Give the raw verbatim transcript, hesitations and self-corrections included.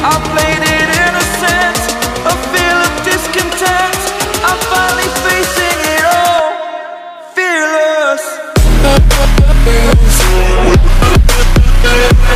I played it innocent, a feel of discontent. I'm finally facing it all, fearless.